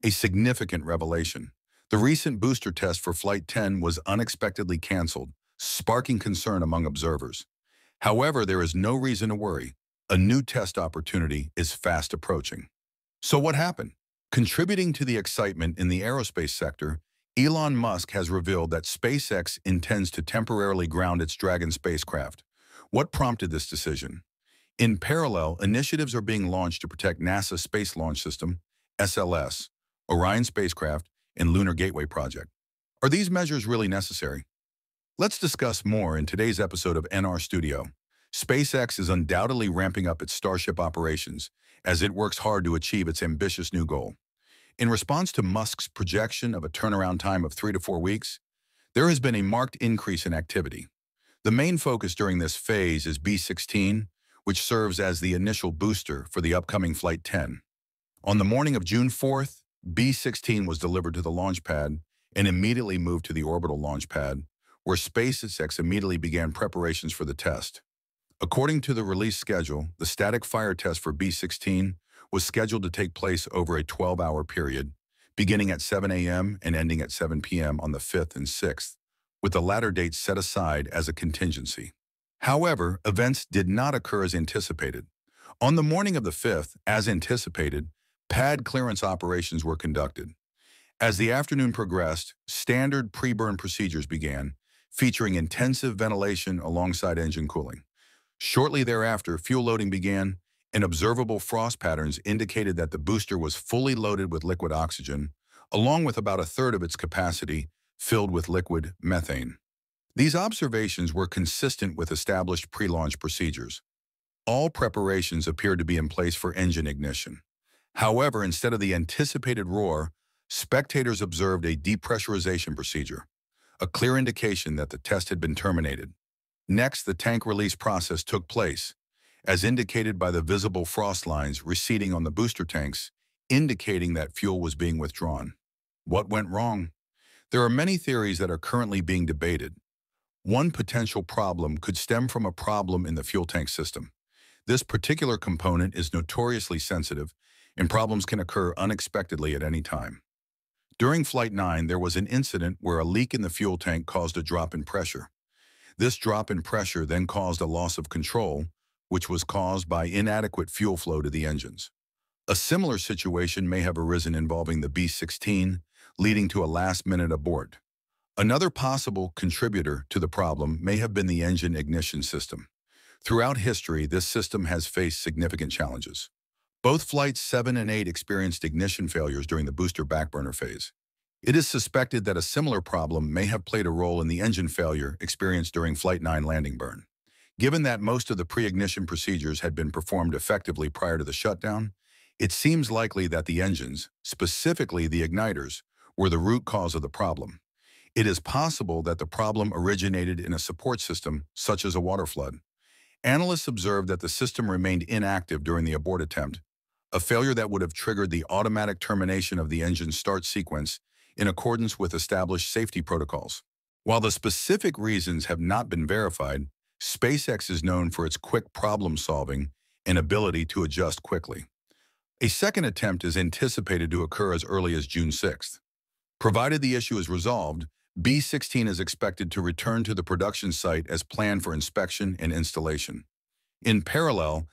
A significant revelation. The recent booster test for Flight 10 was unexpectedly canceled, sparking concern among observers. However, there is no reason to worry. A new test opportunity is fast approaching. So what happened? Contributing to the excitement in the aerospace sector, Elon Musk has revealed that SpaceX intends to temporarily ground its Dragon spacecraft. What prompted this decision? In parallel, initiatives are being launched to protect NASA's Space Launch System, SLS, Orion spacecraft, and Lunar Gateway project. Are these measures really necessary? Let's discuss more in today's episode of NR Studio. SpaceX is undoubtedly ramping up its Starship operations as it works hard to achieve its ambitious new goal. In response to Musk's projection of a turnaround time of 3 to 4 weeks, there has been a marked increase in activity. The main focus during this phase is B-16, which serves as the initial booster for the upcoming Flight 10. On the morning of June 4th, B-16 was delivered to the launch pad and immediately moved to the orbital launch pad, where SpaceX immediately began preparations for the test. According to the release schedule, the static fire test for B-16 was scheduled to take place over a 12-hour period, beginning at 7 a.m. and ending at 7 p.m. on the 5th and 6th, with the latter date set aside as a contingency. However, events did not occur as anticipated. On the morning of the 5th, as anticipated, pad clearance operations were conducted. As the afternoon progressed, standard pre-burn procedures began, featuring intensive ventilation alongside engine cooling. Shortly thereafter, fuel loading began, and observable frost patterns indicated that the booster was fully loaded with liquid oxygen, along with about a third of its capacity filled with liquid methane. These observations were consistent with established pre-launch procedures. All preparations appeared to be in place for engine ignition. However, instead of the anticipated roar, spectators observed a depressurization procedure, a clear indication that the test had been terminated. Next, the tank release process took place, as indicated by the visible frost lines receding on the booster tanks, indicating that fuel was being withdrawn. What went wrong? There are many theories that are currently being debated. One potential problem could stem from a problem in the fuel tank system. This particular component is notoriously sensitive, and problems can occur unexpectedly at any time. During Flight 9, there was an incident where a leak in the fuel tank caused a drop in pressure. This drop in pressure then caused a loss of control, which was caused by inadequate fuel flow to the engines. A similar situation may have arisen involving the B-16, leading to a last-minute abort. Another possible contributor to the problem may have been the engine ignition system. Throughout history, this system has faced significant challenges. Both Flights 7 and 8 experienced ignition failures during the booster backburner phase. It is suspected that a similar problem may have played a role in the engine failure experienced during Flight 9 landing burn. Given that most of the pre-ignition procedures had been performed effectively prior to the shutdown, it seems likely that the engines, specifically the igniters, were the root cause of the problem. It is possible that the problem originated in a support system, such as a water flood. Analysts observed that the system remained inactive during the abort attempt, a failure that would have triggered the automatic termination of the engine start sequence in accordance with established safety protocols. While the specific reasons have not been verified, SpaceX is known for its quick problem-solving and ability to adjust quickly. A second attempt is anticipated to occur as early as June 6th. Provided the issue is resolved, B-16 is expected to return to the production site as planned for inspection and installation. In parallel,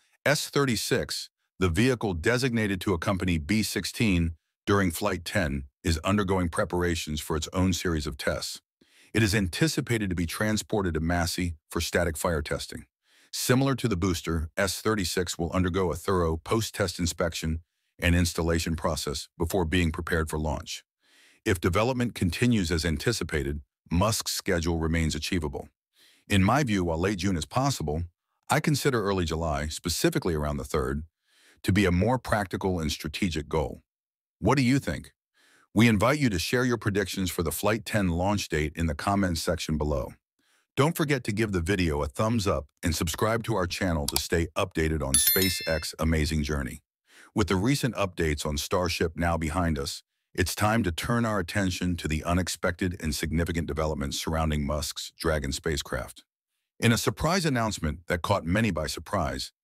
S-36, the vehicle designated to accompany B-16 during Flight 10, is undergoing preparations for its own series of tests. It is anticipated to be transported to Massey for static fire testing. Similar to the booster, S-36 will undergo a thorough post-test inspection and installation process before being prepared for launch. If development continues as anticipated, Musk's schedule remains achievable. In my view, while late June is possible, I consider early July, specifically around the 3rd, to be a more practical and strategic goal. What do you think? We invite you to share your predictions for the Flight 10 launch date in the comments section below. Don't forget to give the video a thumbs up and subscribe to our channel to stay updated on SpaceX's amazing journey. With the recent updates on Starship now behind us, it's time to turn our attention to the unexpected and significant developments surrounding Musk's Dragon spacecraft. In a surprise announcement that caught many by surprise,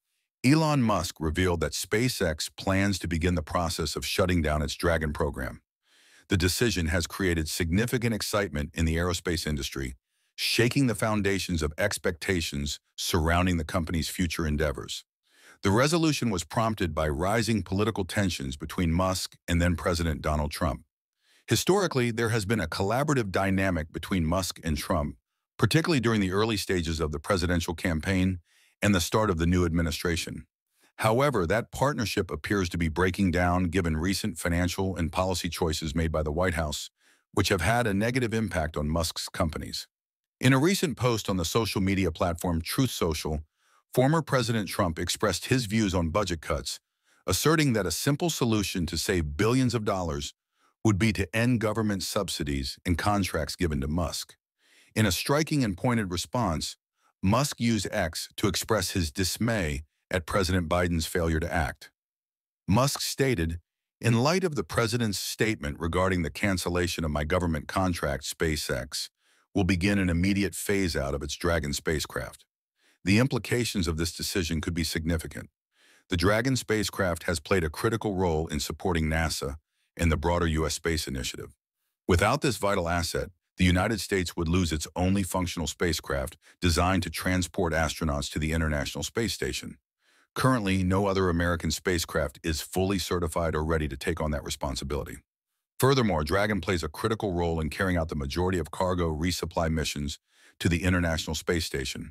Elon Musk revealed that SpaceX plans to begin the process of shutting down its Dragon program. The decision has created significant excitement in the aerospace industry, shaking the foundations of expectations surrounding the company's future endeavors. The resolution was prompted by rising political tensions between Musk and then-President Donald Trump. Historically, there has been a collaborative dynamic between Musk and Trump, particularly during the early stages of the presidential campaign and the start of the new administration. However, that partnership appears to be breaking down given recent financial and policy choices made by the White House, which have had a negative impact on Musk's companies. In a recent post on the social media platform Truth Social, former President Trump expressed his views on budget cuts, asserting that a simple solution to save billions of dollars would be to end government subsidies and contracts given to Musk. In a striking and pointed response, Musk used X to express his dismay at President Biden's failure to act. Musk stated, "In light of the president's statement regarding the cancellation of my government contract, SpaceX will begin an immediate phase-out of its Dragon spacecraft. The implications of this decision could be significant. The Dragon spacecraft has played a critical role in supporting NASA and the broader U.S. space initiative. Without this vital asset, the United States would lose its only functional spacecraft designed to transport astronauts to the International Space Station. Currently, no other American spacecraft is fully certified or ready to take on that responsibility. Furthermore, Dragon plays a critical role in carrying out the majority of cargo resupply missions to the International Space Station,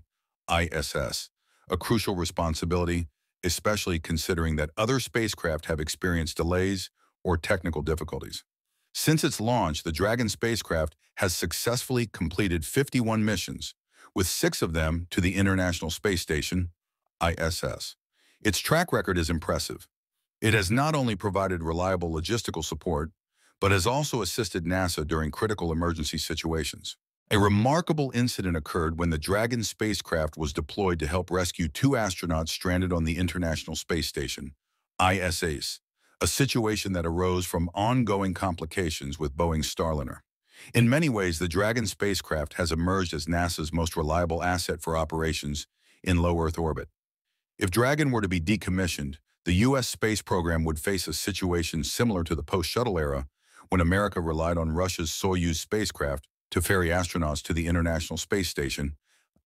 ISS, a crucial responsibility, especially considering that other spacecraft have experienced delays or technical difficulties. Since its launch, the Dragon spacecraft has successfully completed 51 missions, with 6 of them to the International Space Station, ISS. Its track record is impressive. It has not only provided reliable logistical support, but has also assisted NASA during critical emergency situations. A remarkable incident occurred when the Dragon spacecraft was deployed to help rescue 2 astronauts stranded on the International Space Station, ISS, a situation that arose from ongoing complications with Boeing's Starliner. In many ways, the Dragon spacecraft has emerged as NASA's most reliable asset for operations in low Earth orbit. If Dragon were to be decommissioned, the U.S. space program would face a situation similar to the post-shuttle era, when America relied on Russia's Soyuz spacecraft to ferry astronauts to the International Space Station,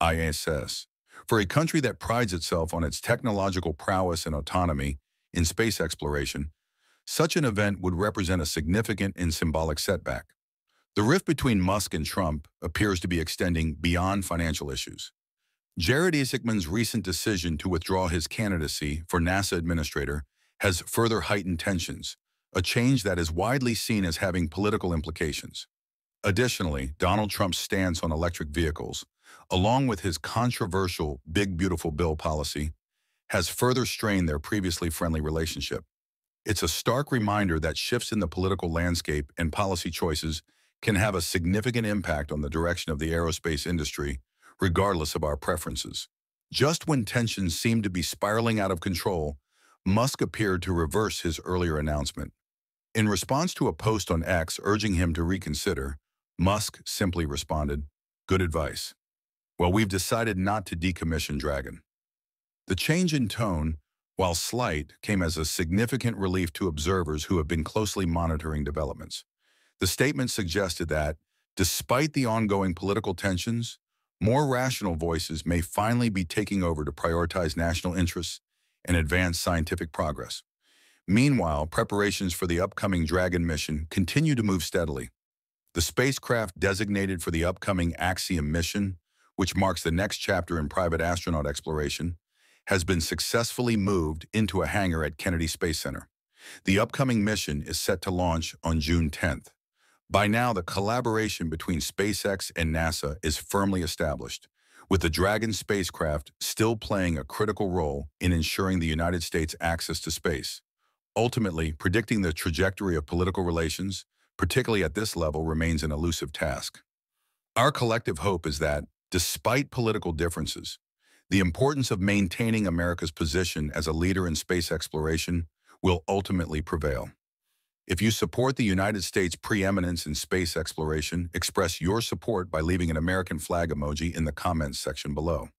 ISS. For a country that prides itself on its technological prowess and autonomy in space exploration, such an event would represent a significant and symbolic setback. The rift between Musk and Trump appears to be extending beyond financial issues. Jared Isaacman's recent decision to withdraw his candidacy for NASA administrator has further heightened tensions, a change that is widely seen as having political implications. Additionally, Donald Trump's stance on electric vehicles, along with his controversial Big Beautiful Bill policy, has further strained their previously friendly relationship. It's a stark reminder that shifts in the political landscape and policy choices can have a significant impact on the direction of the aerospace industry, regardless of our preferences. Just when tensions seemed to be spiraling out of control, Musk appeared to reverse his earlier announcement. In response to a post on X urging him to reconsider, Musk simply responded, "Good advice. Well, we've decided not to decommission Dragon." The change in tone, while slight, came as a significant relief to observers who have been closely monitoring developments. The statement suggested that, despite the ongoing political tensions, more rational voices may finally be taking over to prioritize national interests and advance scientific progress. Meanwhile, preparations for the upcoming Dragon mission continue to move steadily. The spacecraft designated for the upcoming Axiom mission, which marks the next chapter in private astronaut exploration, has been successfully moved into a hangar at Kennedy Space Center. The upcoming mission is set to launch on June 10th. By now, the collaboration between SpaceX and NASA is firmly established, with the Dragon spacecraft still playing a critical role in ensuring the United States' access to space. Ultimately, predicting the trajectory of political relations, particularly at this level, remains an elusive task. Our collective hope is that, despite political differences, the importance of maintaining America's position as a leader in space exploration will ultimately prevail. If you support the United States' preeminence in space exploration, express your support by leaving an American flag emoji in the comments section below.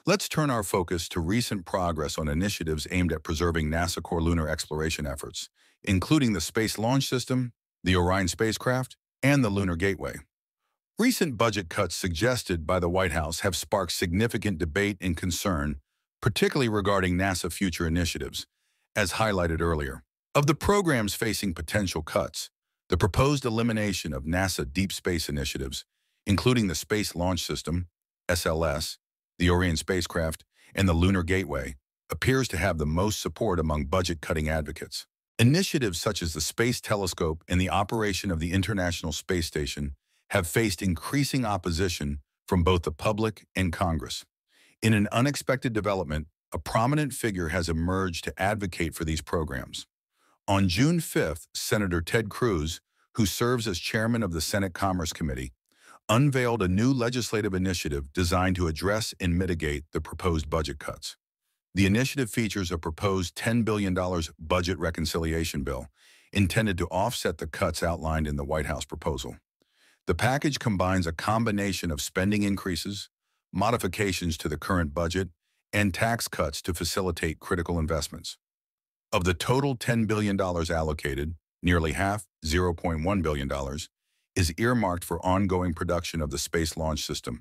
Let's turn our focus to recent progress on initiatives aimed at preserving NASA core lunar exploration efforts, including the Space Launch System, the Orion spacecraft, and the Lunar Gateway. Recent budget cuts suggested by the White House have sparked significant debate and concern, particularly regarding NASA future initiatives, as highlighted earlier. Of the programs facing potential cuts, the proposed elimination of NASA deep space initiatives, including the Space Launch System, SLS, the Orion spacecraft, and the Lunar Gateway, appears to have the most support among budget-cutting advocates. Initiatives such as the Space Telescope and the operation of the International Space Station have faced increasing opposition from both the public and Congress. In an unexpected development, a prominent figure has emerged to advocate for these programs. On June 5th, Senator Ted Cruz, who serves as chairman of the Senate Commerce Committee, unveiled a new legislative initiative designed to address and mitigate the proposed budget cuts. The initiative features a proposed $10 billion budget reconciliation bill intended to offset the cuts outlined in the White House proposal. The package combines a combination of spending increases, modifications to the current budget, and tax cuts to facilitate critical investments. Of the total $10 billion allocated, nearly half, $0.1 billion, is earmarked for ongoing production of the Space Launch System,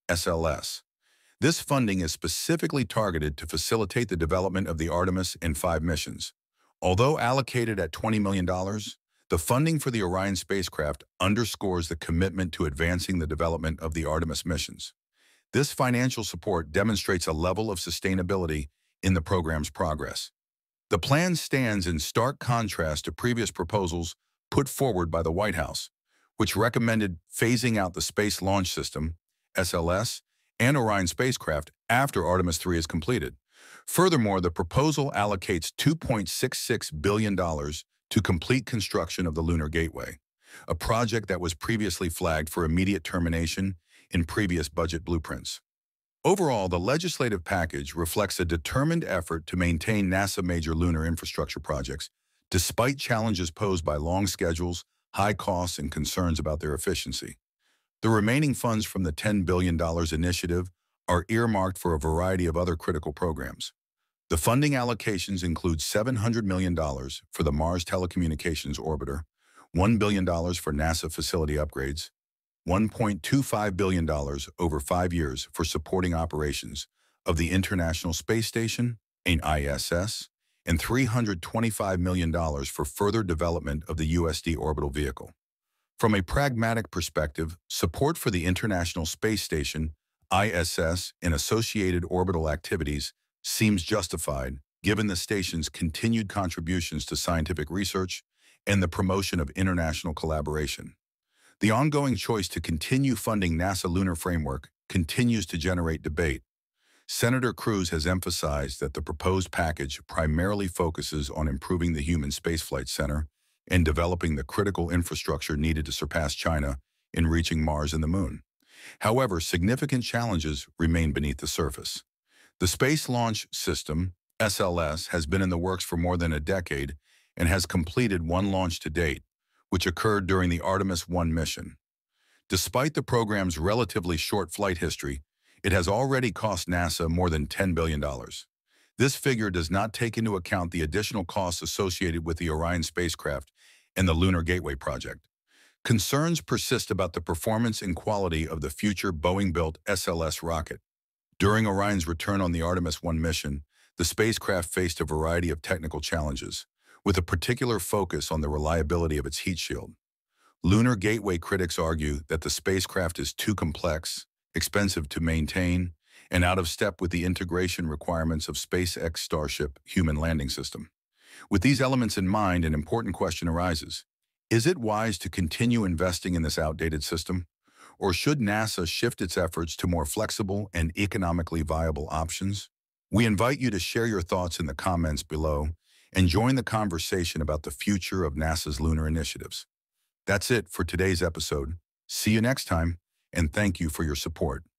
SLS. This funding is specifically targeted to facilitate the development of the Artemis and 5 missions. Although allocated at $20 million, the funding for the Orion spacecraft underscores the commitment to advancing the development of the Artemis missions. This financial support demonstrates a level of sustainability in the program's progress. The plan stands in stark contrast to previous proposals put forward by the White House, which recommended phasing out the Space Launch System, SLS, and Orion spacecraft after Artemis 3 is completed. Furthermore, the proposal allocates $2.66 billion to complete construction of the Lunar Gateway, a project that was previously flagged for immediate termination in previous budget blueprints. Overall, the legislative package reflects a determined effort to maintain NASA major lunar infrastructure projects, despite challenges posed by long schedules, high costs, and concerns about their efficiency. The remaining funds from the $10 billion initiative are earmarked for a variety of other critical programs. The funding allocations include $700 million for the Mars Telecommunications Orbiter, $1 billion for NASA facility upgrades, $1.25 billion over 5 years for supporting operations of the International Space Station, and ISS, and $325 million for further development of the USD orbital vehicle. From a pragmatic perspective, support for the International Space Station, ISS, and associated orbital activities seems justified given the station's continued contributions to scientific research and the promotion of international collaboration. The ongoing choice to continue funding NASA Lunar Framework continues to generate debate. Senator Cruz has emphasized that the proposed package primarily focuses on improving the Human Spaceflight Center and developing the critical infrastructure needed to surpass China in reaching Mars and the Moon. However, significant challenges remain beneath the surface. The Space Launch System, SLS, has been in the works for more than a decade and has completed 1 launch to date, which occurred during the Artemis 1 mission. Despite the program's relatively short flight history, it has already cost NASA more than $10 billion. This figure does not take into account the additional costs associated with the Orion spacecraft and the Lunar Gateway project. Concerns persist about the performance and quality of the future Boeing-built SLS rocket. During Orion's return on the Artemis 1 mission, the spacecraft faced a variety of technical challenges, with a particular focus on the reliability of its heat shield. Lunar Gateway critics argue that the spacecraft is too complex, expensive to maintain, and out of step with the integration requirements of Spacex Starship human landing system. With these elements in mind, an important question arises. Is it wise to continue investing in this outdated system? Or should NASA shift its efforts to more flexible and economically viable options? We invite you to share your thoughts in the comments below and join the conversation about the future of NASA's lunar initiatives. That's it for today's episode. See you next time, and thank you for your support.